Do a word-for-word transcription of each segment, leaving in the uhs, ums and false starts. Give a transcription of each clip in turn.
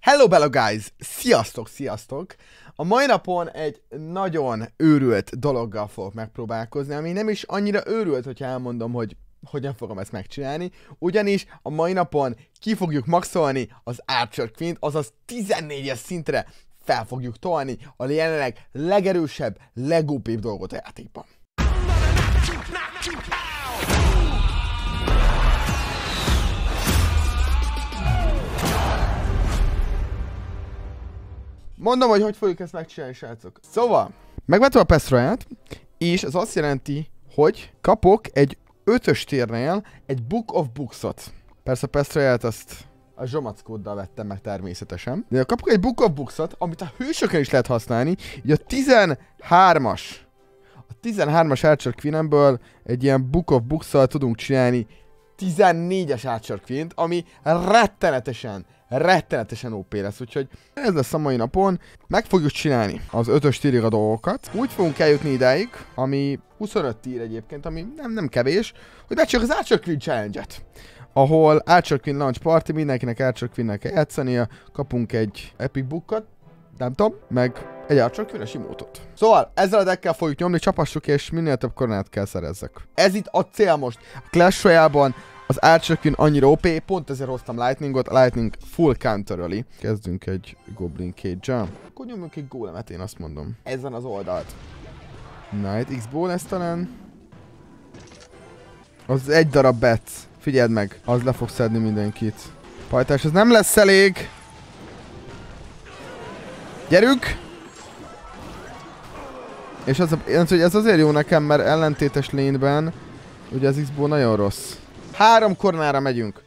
Hello, hello guys! Sziasztok, sziasztok! A mai napon egy nagyon őrült dologgal fogok megpróbálkozni, ami nem is annyira őrült, hogyha elmondom, hogy hogyan fogom ezt megcsinálni, ugyanis a mai napon ki fogjuk maxolni az Archer Queen-t, azaz tizennégyes szintre fel fogjuk tolni a jelenleg legerősebb, legópibb dolgot a játékban. Mondom, hogy hogy fogjuk ezt megcsinálni, srácok. Szóval, megvettem a Pass Royale-t, és ez azt jelenti, hogy kapok egy ötös térnél egy Book of Books-ot. Persze a Pass Royale-t azt a zsomackóddal vettem meg természetesen. De kapok egy Book of Books-ot, amit a hősökön is lehet használni, így a tizenhármas. A tizenhármas Archer Queen-ből egy ilyen Book of Books-szal tudunk csinálni tizennégyes Archer Queen-t, ami rettenetesen, rettenetesen ó pé lesz, úgyhogy ez lesz a mai napon. Meg fogjuk csinálni az ötös tírig a dolgokat. Úgy fogunk eljutni idáig, ami huszonöt tír egyébként, ami nem, nem kevés, hogy megcsináljuk az Archer Queen Challenge-et, ahol Archer Queen Launch Party, mindenkinek Archer Queen-nek kell játszania, kapunk egy Epic Bookot, nem tudom, meg egy Archer Queen-es emotot. Szóval ezzel a deckkel fogjuk nyomni, csapassuk, és minél több koronát kell szerezzek. Ez itt a cél most. A Clash Royale-ban az Archer Queen annyira ó pé, pont ezért hoztam Lightningot, a Lightning full counter-öli. Kezdünk egy Goblin Cage-el. Akkor nyomjunk egy gólemet, én azt mondom. Ezen az oldalt. Night X-ból lesz talán. Az egy darab bet. Figyeld meg, az le fog szedni mindenkit. Pajtás, ez nem lesz elég. Gyerünk! És az, ez azért jó nekem, mert ellentétes lane-ben ugye az X-ból nagyon rossz. Három koronára megyünk.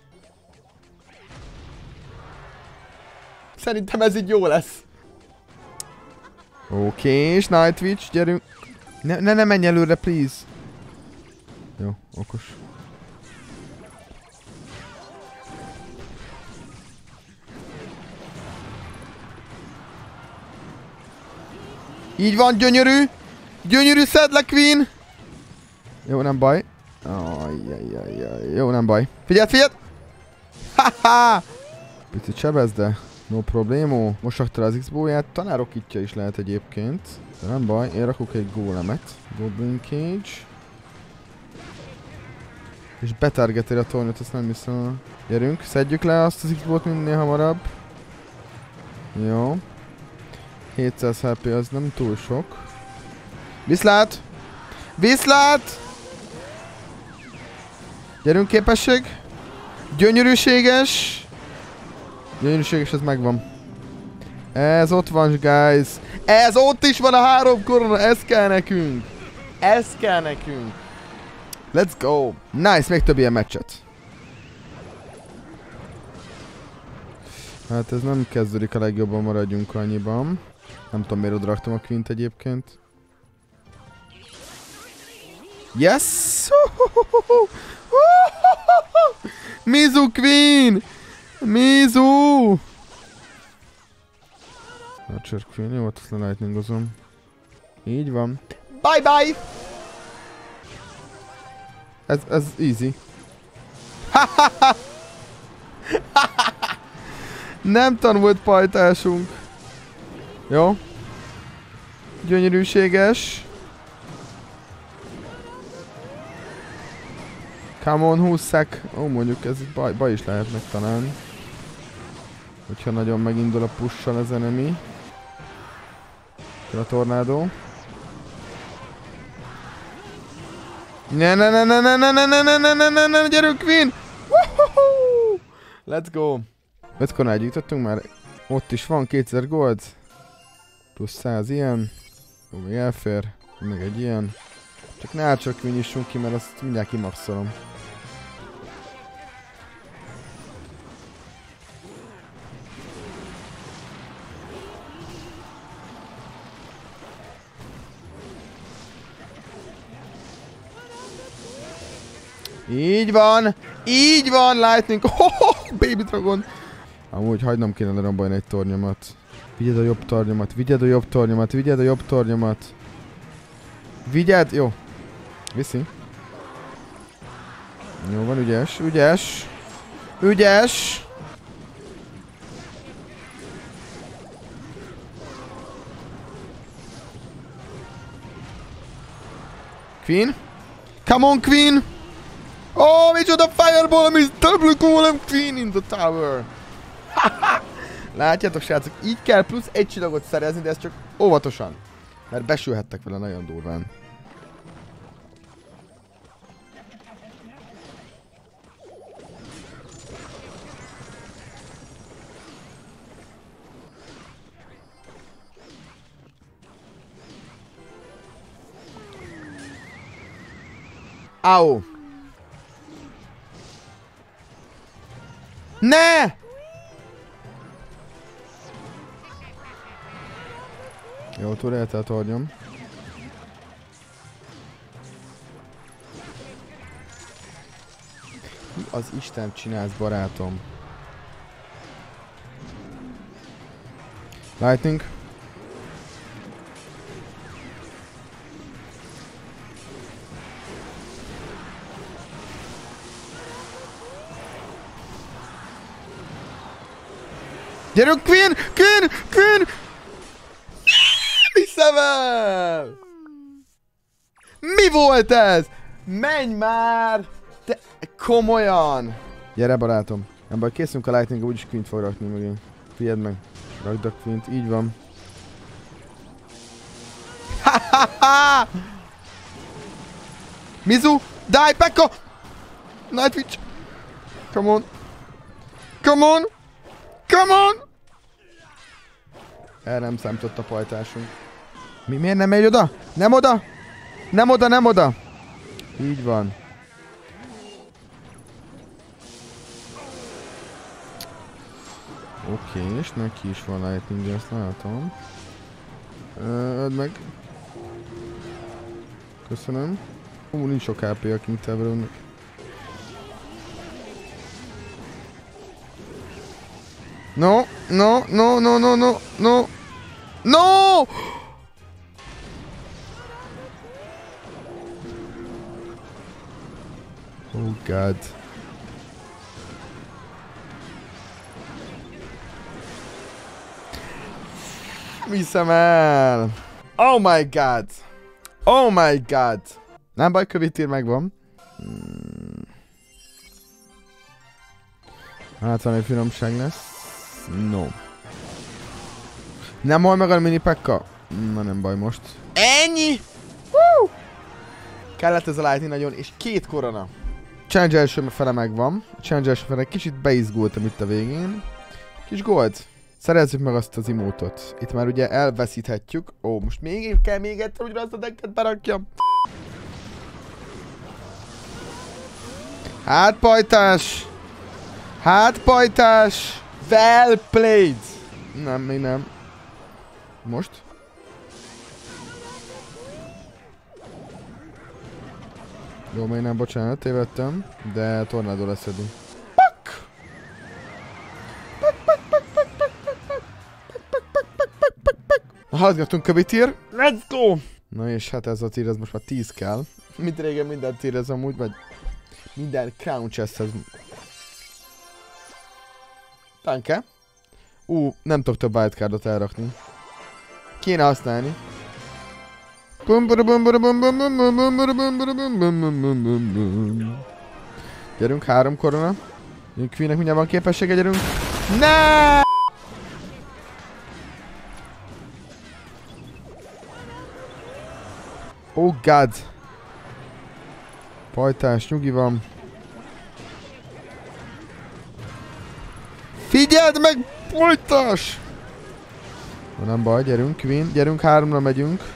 Szerintem ez így jó lesz. Oké, okay, és Night Witch, gyerünk. Ne, ne, ne menj előre, please. Jó, okos. Így van, gyönyörű! Gyönyörű, szedd le, Queen! Jó, nem baj. Ajjajjajjaj. Jó, nem baj. Figyeld, figyeld! Haha! Picit sebez, de no problémó. Most rakta az X-bóját. Talán rokitja is lehet egyébként. De nem baj, én rakok egy gólemet. Goblin Cage. És betargetél a tornyot, azt nem hiszem. Gyerünk, szedjük le azt az X-bót minél hamarabb. Jó. hétszáz há pé az nem túl sok. Viszlát! Viszlát! Gyerünk, képesség! Gyönyörűséges! Gyönyörűséges, ez megvan. Ez ott van, guys! Ez ott is van a három korona! Ez kell nekünk! Ez kell nekünk! Let's go! Nice, még több ilyen meccset. Hát ez nem kezdődik a legjobban, maradjunk annyiban. Nem tudom, miért odraktam a Queen-t egyébként. Yes! Mizu Queen! Mizu! Archer Queen, jó, azt le lightningozom. Így van. Bye bye! Ez, ez easy. Nem tanult pajtásunk. Jó. Gyönyörűséges. Come on, hússzák. Ó, mondjuk ez baj, baj is lehetnek talán. Hogyha nagyon megindul a push-sal az enemy. A tornádó. Ne ne ne ne ne ne ne ne ne ne ne ne ne gyerünk, Queen! Woohoo! Let's go! öt koronát gyűjtöttünk már. Ott is van kétezer gold. Plusz száz ilyen. Jó, még elfér. Még egy ilyen. Csak ne Archer Queen nyissunk ki, mert azt mindjárt kimaxolom. Így van! Így van, Lightning! Oh, Baby Dragon! Amúgy hagynom kéne lerombolni egy tornyomat. Vigyed a jobb tornyomat, vigyed a jobb tornyomat, vigyed a jobb tornyomat. Vigyed? Jó. Viszi. Jó van, ügyes, ügyes. Ügyes! Queen. Come on, Queen! Oh, micsoda fireball, ami double golem Queen in the tower! Látjátok, srácok, így kell plusz egy csillagot szerezni, de ez csak óvatosan. Mert besülhettek vele nagyon durván. Au! Ne! Jó, túlélte a tornyom. Mi az Isten csinálsz, barátom? Lightning. Gyerünk, Queen! Queen! Queen! Viszem el! Mi volt ez? Menj már! Te komolyan! Gyere, barátom. Nem baj, készünk a Lightning, úgyis Queen-t fog rakni megint. Figyeld meg. Rakd a Queen-t, így van. Ha-ha-ha! Mizu! Die, Pekka! Night Witch! Come on! Come on! Come on! Erre nem számított a pajtásunk. Mi, miért nem megy oda? Nem oda! Nem oda, nem oda! Így van. Oké, okay, és neki is van lightning, ezt látom. Öld meg. Köszönöm. Hú, nincs sok há pé a King Tower-nek. No, no, no, no, no, no, no. No! Oh god. Viszem el! Oh my god! Oh my god! Nem baj, kövítér megvan. Hmm. Hát valami finomság lesz. No. Nem hol meg a mini Pekka? Na nem baj most. Ennyi! Woo! Kellett ez a lightning nagyon, és két korona. Challenge első fele megvan. A challenge első fele kicsit beizgultam itt a végén. Kis gold. Szerezzük meg azt az imótot. Itt már ugye elveszíthetjük. Ó, most még kell még egyszer úgyra azt a decket berakjam. Hát pajtás! Hát pajtás! Well played! Nem, még nem. Most? Jó, még nem, bocsánat, tévedtem. De tornádó leszedünk. Pak! Pak, pak, pak, pak, pak, pak, pak, pak, pak, pak, pak, pak, pak. Hallgattunk kövi tier. Let's go! Na és hát ez a tier, ez most már tíz kell. Mint régen minden tier ez amúgy, vagy minden crown chesthez. Danke. Ú, uh, nem tudok több wildcardot elrakni. Kéne használni. Gyerünk, három korona. Queennek mindjárt van képessége, gyerünk. Ne! Oh god. Pajtás, nyugi van. Figyeld meg, pajtás! Nem baj, gyerünk, Queen, gyerünk, háromra megyünk.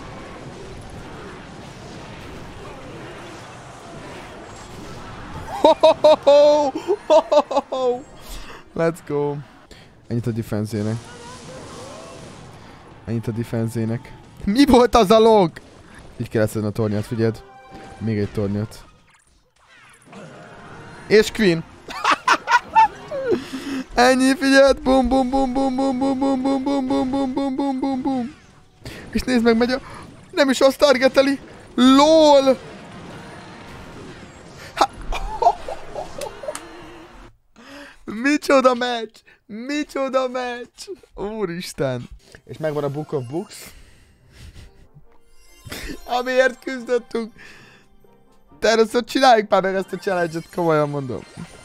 Let's go! Ennyit a defense-ének. Ennyit a defense-ének. Mi volt az a log? Így kell leszedni a tornyát, figyeld. Még egy tornyot. És Queen! Ennyi, figyeld! Bum bum bum bum bum bum bum bum bum bum bum bum bum bum bum. És nézd meg, megy a... Nem is azt targeteli! LOL! Micsoda meccs! Micsoda meccs! Úristen! És megvan a Book of Books. Amiért küzdöttünk. De először csináljuk már meg ezt a challenge-et, komolyan mondom.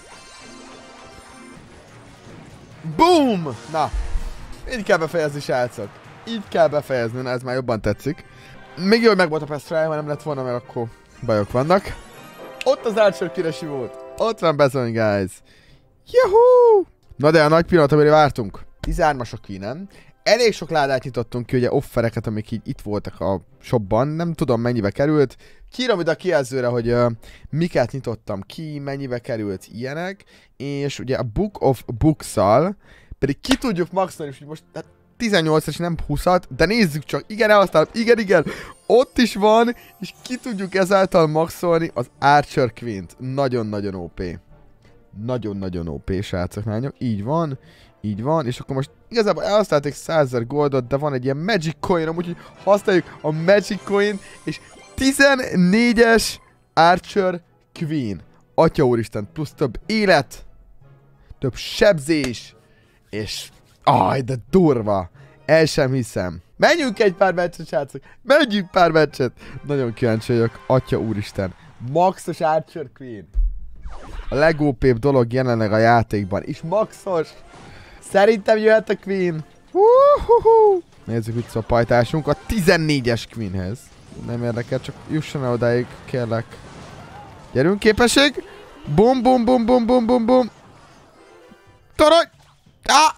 Boom! Na, így kell befejezni, srácok. Így kell befejezni, na ez már jobban tetszik. Még jó, hogy meg volt a Pestrája, ha nem lett volna, mert akkor bajok vannak. Ott az Archer kiresi volt. Ott van bezony, guys. Juhú! Na de a nagy pillanat, amire vártunk. tizenhármas a Queen-en. Elég sok ládát nyitottunk ki, ugye offereket, amik így itt voltak a shopban. Nem tudom mennyibe került. Kírom ide a kijelzőre, hogy uh, miket nyitottam ki, mennyibe került ilyenek. És ugye a Book of Books-szal pedig ki tudjuk maxolni, és most hát tizennyolc és nem húszat, de nézzük csak, igen, elhasználom, igen, igen, ott is van, és ki tudjuk ezáltal maxolni az Archer Queen-t. Nagyon-nagyon ó pé. Nagyon-nagyon ó pé, srácok, lányok. Így van, így van, és akkor most igazából elhasználték százezer goldot, de van egy ilyen Magic Coin-om, úgyhogy használjuk a Magic Coin, és tizennégyes Archer Queen. Atya úristen, plusz több élet, több sebzés, és... Aj, de durva! El sem hiszem. Menjünk egy pár meccset, srácok! Menjünk pár meccset! Nagyon kíváncsi vagyok, atya úristen. Maxos Archer Queen. A legópébb dolog jelenleg a játékban. És maxos! Szerintem jöhet a Queen. Uhuhu. Nézzük vissza a pajtásunk a tizennégyes Queenhez. Nem érdekel, csak jusson el odáig, kérlek. Gyerünk, képesség! Bum, bum, bum, bum, bum, bum, bum. Torony! Ah!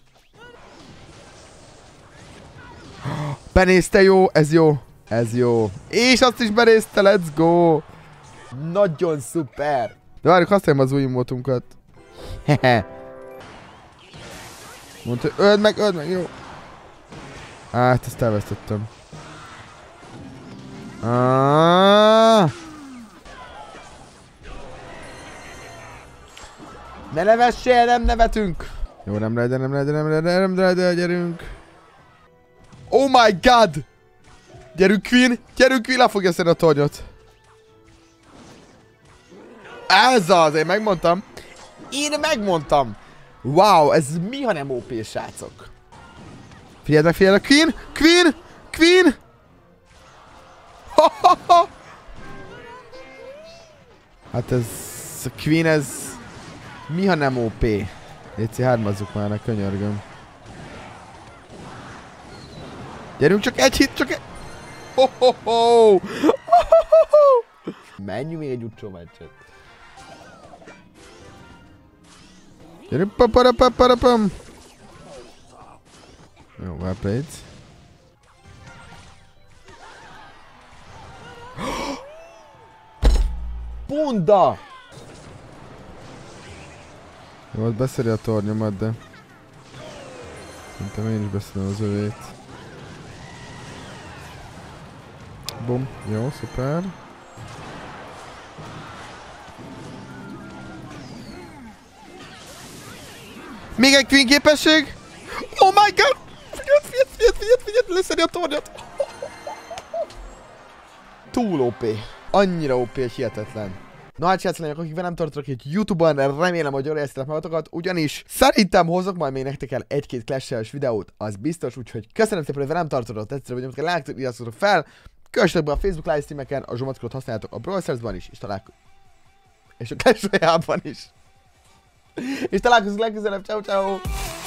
Benézte, jó, ez jó, ez jó. És azt is benézte, let's go. Nagyon szuper. De várjuk, használjam az új emotunkat. Hehe. Mondta, hogy öld meg, öld meg, jó. Hát, ezt elvesztettem. Ah. Ne nevessél, nem nevetünk. Jó, nem lehet, nem lehet, nem lehet, nem lehet, gyerünk. Oh my god! Gyerünk, Queen! Gyerünk, Queen! Le fogja szedni a tornyot. Ez az! Én megmondtam. Én megmondtam. Wow, ez mi, ha nem ó pé, srácok? Figyeld meg, figyeld meg! Queen! Queen! Queen! Ha, ha, ha. Hát ez... A Queen, ez... Mi, ha nem ó pé? Léci, hármazzuk már, ne könyörgöm. Gyerünk, csak egy hit, csak egy... Ho, ho, ho. Ho, ho, ho. Menjünk még egy utcsó meccset. Gyerünk, paparapaparapam. Jó, well played. Bunda! Jó, ott beszéli a tornyomat, de... Szerintem én is beszélem az övét. Bum, jó, szuper. Még egy Queen képesség! Oh my god! Figyeld, figyeld, figyeld, figyeld, figyeld, leszedi a tornyot! Túl ó pé. Annyira ó pé, hogy hihetetlen. Na hát srácok, akik nem tartatok itt YouTube-on, remélem, hogy jól éreztetek magatokat, ugyanis szerintem hozok majd még nektek el egy-két Clash-es videót, az biztos, úgyhogy köszönöm szépen, hogy velem tartotok, tetszett, hogy lájkoljatok, iratkozzatok fel, kövessetek be a Facebook livestreameken, a zsomatkodot használjátok a Brawl Stars-ban is, és találkozunk. És a Clash Royale-ban is. És találkozunk legközelebb, ciao ciao.